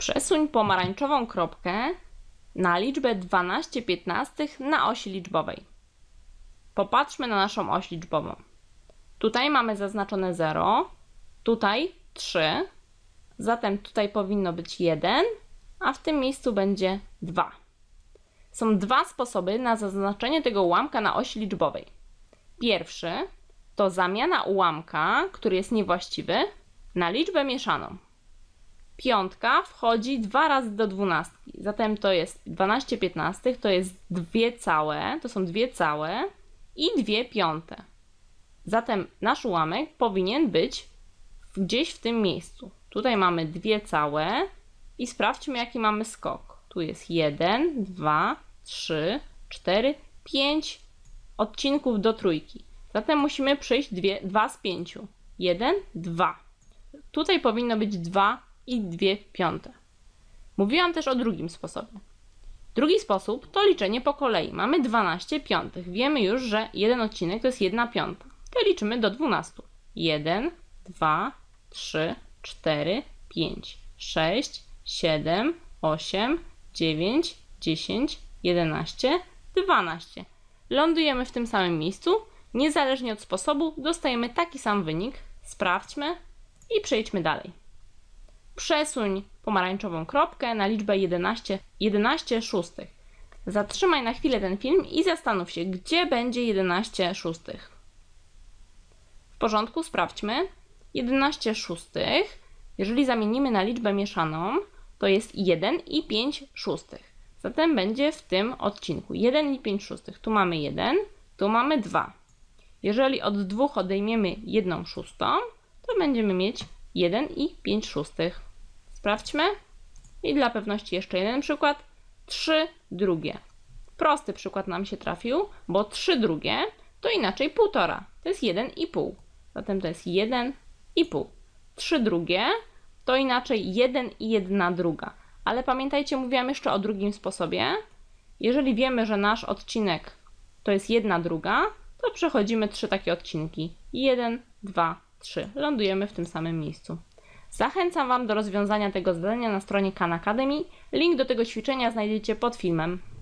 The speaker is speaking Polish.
Przesuń pomarańczową kropkę na liczbę 12/15 na osi liczbowej. Popatrzmy na naszą oś liczbową. Tutaj mamy zaznaczone 0, tutaj 3, zatem tutaj powinno być 1, a w tym miejscu będzie 2. Są dwa sposoby na zaznaczenie tego ułamka na osi liczbowej. Pierwszy to zamiana ułamka, który jest niewłaściwy, na liczbę mieszaną. Piątka wchodzi 2 razy do 12, zatem to jest 12/15, to jest 2 całe, to są 2 całe i 2 piąte. Zatem nasz ułamek powinien być gdzieś w tym miejscu. Tutaj mamy 2 całe i sprawdźmy, jaki mamy skok. Tu jest 1, 2, 3, 4, 5 odcinków do trójki. Zatem musimy przyjść 2 z 5. 1, 2. Tutaj powinno być 2 i 2 piąte. Mówiłam też o drugim sposobie. Drugi sposób to liczenie po kolei. Mamy 12 piątych. Wiemy już, że jeden odcinek to jest 1 piąta. To liczymy do 12. 1, 2, 3, 4, 5, 6, 7, 8, 9, 10, 11, 12. Lądujemy w tym samym miejscu. Niezależnie od sposobu dostajemy taki sam wynik. Sprawdźmy i przejdźmy dalej. Przesuń pomarańczową kropkę na liczbę 11 szóstych. Zatrzymaj na chwilę ten film i zastanów się, gdzie będzie 11 szóstych. W porządku, sprawdźmy. 11 szóstych, jeżeli zamienimy na liczbę mieszaną, to jest 1 i 5 szóstych. Zatem będzie w tym odcinku 1 i 5 szóstych. Tu mamy 1, tu mamy 2. Jeżeli od 2 odejmiemy 1 szóstą, to będziemy mieć 1 i 5 szóstych. Sprawdźmy. I dla pewności jeszcze jeden przykład. 3 drugie. Prosty przykład nam się trafił, bo 3 drugie to inaczej 1,5. To jest 1,5. Zatem to jest 1,5. 3 drugie to inaczej 1 i 1 druga. Ale pamiętajcie, mówiłam jeszcze o drugim sposobie. Jeżeli wiemy, że nasz odcinek to jest 1 druga, to przechodzimy 3 takie odcinki. 1, 2, 3. Lądujemy w tym samym miejscu. Zachęcam Wam do rozwiązania tego zadania na stronie Khan Academy. Link do tego ćwiczenia znajdziecie pod filmem.